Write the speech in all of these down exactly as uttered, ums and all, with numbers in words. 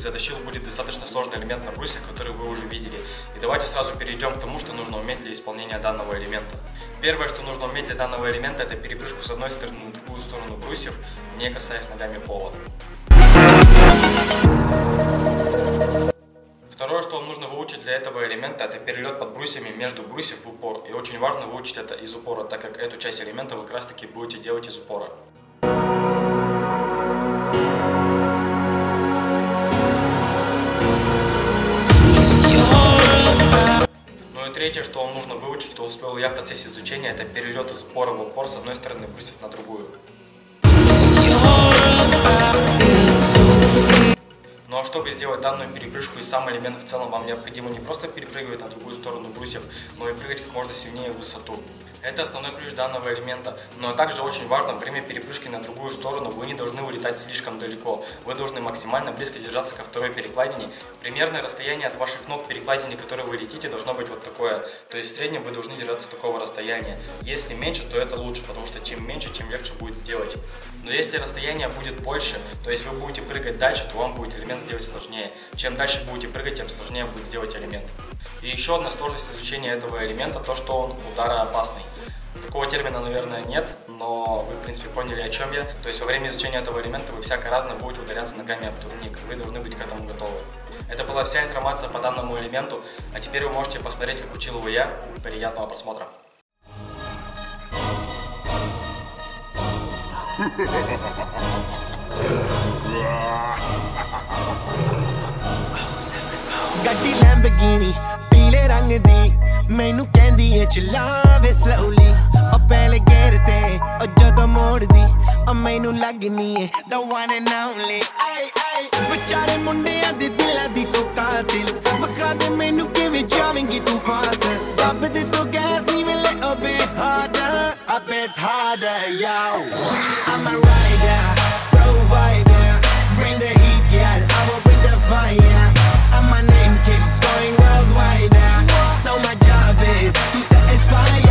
затащил, будет достаточно сложный элемент на брусьях, который вы уже видели. И давайте сразу перейдем к тому, что нужно уметь для исполнения данного элемента. Первое, что нужно уметь для данного элемента, это перепрыжку с одной стороны на другую сторону брусьев, не касаясь ногами пола. Второе, что вам нужно выучить для этого элемента, это перелет под брусьями между брусьев в упор. И очень важно выучить это из упора, так как эту часть элемента вы как раз таки будете делать из упора. Ну и третье, что вам нужно выучить, что успел я в процессе изучения, это перелет из упора в упор с одной стороны брусьев на другую. Ну а чтобы сделать данную перепрыжку и сам элемент в целом, вам необходимо не просто перепрыгивать на другую сторону брусьев, но и прыгать как можно сильнее в высоту. Это основной ключ данного элемента, но также очень важно, во время перепрыжки на другую сторону вы не должны улетать слишком далеко. Вы должны максимально близко держаться ко второй перекладине. Примерное расстояние от ваших ног к перекладине, которой вы летите, должно быть вот такое. То есть в среднем вы должны держаться такого расстояния. Если меньше, то это лучше, потому что чем меньше, тем легче будет сделать. Но если расстояние будет больше, то есть вы будете прыгать дальше, то вам будет элемент сделать сложнее. Чем дальше будете прыгать, тем сложнее будет сделать элемент. И еще одна сложность изучения этого элемента, то что он удароопасный. Такого термина, наверное, нет, но вы, в принципе, поняли, о чем я. То есть во время изучения этого элемента вы всяко разно будете ударяться ногами об турник. Вы должны быть к этому готовы. Это была вся информация по данному элементу, а теперь вы можете посмотреть, как учил его я. Приятного просмотра. ਗੱਡੀ ਲੈਂਬਰਗਿਨੀ ਪੀਲੇ ਰੰਗ ਦੀ ਮੈਨੂੰ ਕਹਿੰਦੀ ਏ ਚਲਾਵੇ ਸਲੋਲੀ ਉਹ ਪਹਿਲੇ ਗੇਰ ਤੇ ਉਹ ਜਦੋਂ ਮੋੜਦੀ ਉਹ ਮੈਨੂੰ ਲੱਗਨੀ ਏ the one and only ਆਏ ਆਏ ਵਿਚਾਰੇ ਮੁੰਡਿਆਂ ਦੇ ਦਿਲਾਂ ਦੀ ਤੂੰ ਕਾਤਿਲ ਬਖਾ ਦੇ ਮੈਨੂੰ ਕਿਵੇਂ ਜਾਵੇਂਗੀ ਤੂੰ ਫਾਸਟ ਰੱਬ ਦੇ ਤੋਂ ਗੈਸ ਨਹੀਂ ਮਿਲੇ a bit harder a bit harder yo I'm a rider provider bring the heat girl I will bring the fire and my name keeps going worldwide now. So my job is to satisfy ya.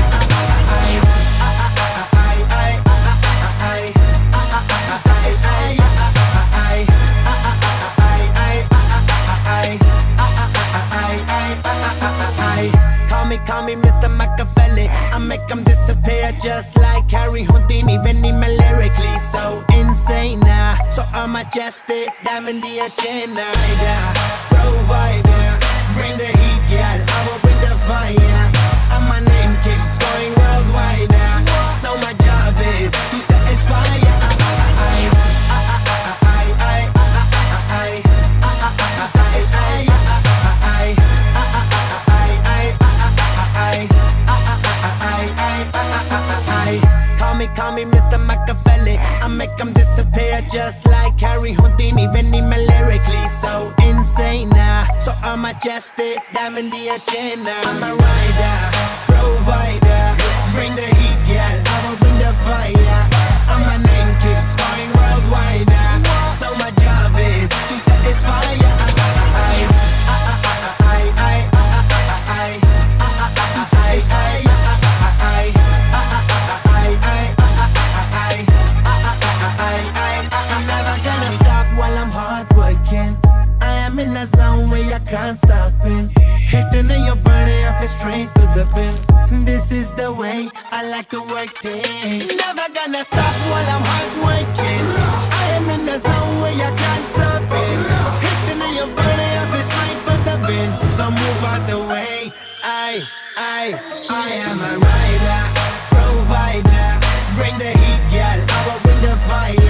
Call me, call me Mister Machiavelli. I make them disappear just like Harry Houdini. Benny me lyrically so insane now. So I'm majestic, diamond the agenda. Provider, bring the heat, girl. I will bring the fire. And my name keeps going worldwide now. So my job is to satisfy ya. Call me, call me Mister Machiavelli. I make them disappear just like Harry Houdini. Benny me lyrically so insane now. So I'm majestic, diamond the agenda. I'm a rider, provider, bring the heat, girl. I will bring the fire. And my name keeps going worldwide now. So my job is to satisfy ya. Can't stop it. Hitting in your body, I feel straight to the pin. This is the way I like to work things. Never gonna stop while I'm hard working. I am in the zone where I can't stop it. Hitting in your body, I feel straight to the pin. So move out the way. I, I, I am a rider, provider. Bring the heat, girl. I will bring the fire.